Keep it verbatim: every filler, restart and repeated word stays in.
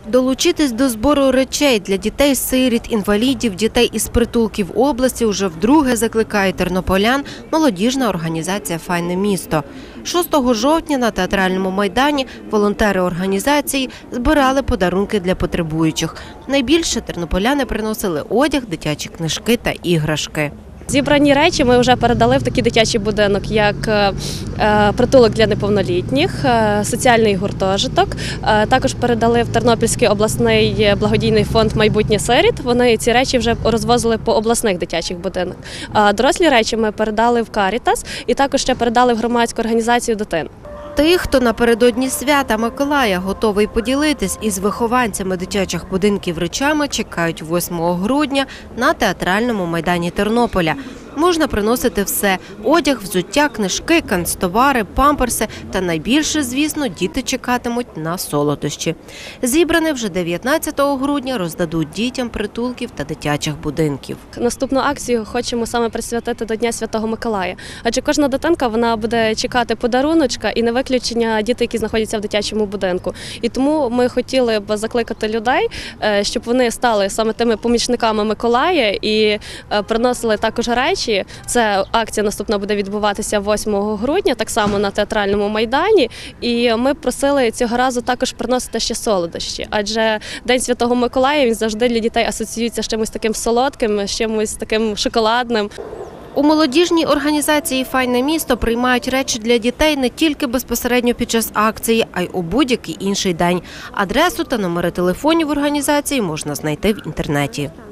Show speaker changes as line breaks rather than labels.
Долучитись до збору речей для дітей-сиріт, інвалідів, дітей із притулків області уже вдруге закликає тернополян молодіжна організація «Файне місто». шостого жовтня на Театральному майдані волонтери організації збирали подарунки для потребуючих. Найбільше тернополяни приносили одяг, дитячі книжки та іграшки.
Зібрані речі ми вже передали в такий дитячий будинок, як притулок для неповнолітніх, соціальний гуртожиток. Також передали в Тернопільський обласний благодійний фонд «Майбутнє сиріт». Вони ці речі вже розвозили по обласних дитячих будинках. Дорослі речі ми передали в Карітас і також ще передали в громадську організацію «Дотин».
Тих, хто напередодні свята Миколая готовий поділитись із вихованцями дитячих будинків речами, чекають восьмого грудня на Театральному майдані Тернополя. Можна приносити все – одяг, взуття, книжки, канцтовари, памперси та найбільше, звісно, діти чекатимуть на солодощі. Зібране вже дев'ятнадцятого грудня роздадуть дітям притулків та дитячих будинків.
Наступну акцію хочемо саме присвятити до Дня Святого Миколая. Адже кожна дитинка вона буде чекати подаруночка і не виключення діти, які знаходяться в дитячому будинку. І тому ми хотіли б закликати людей, щоб вони стали саме тими помічниками Миколая і приносили також речі. Це акція наступна буде відбуватися восьмого грудня, так само на Театральному майдані. І ми просили цього разу також приносити ще солодощі. Адже День Святого Миколая, він завжди для дітей асоціюється з чимось таким солодким, з чимось таким шоколадним.
У молодіжній організації «Файне місто» приймають речі для дітей не тільки безпосередньо під час акції, а й у будь-який інший день. Адресу та номери телефонів організації можна знайти в інтернеті.